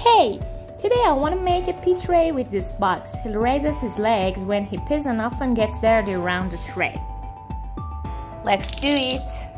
Hey! Today I want to make a pee tray with this box. He raises his legs when he pees and often gets dirty around the tray. Let's do it!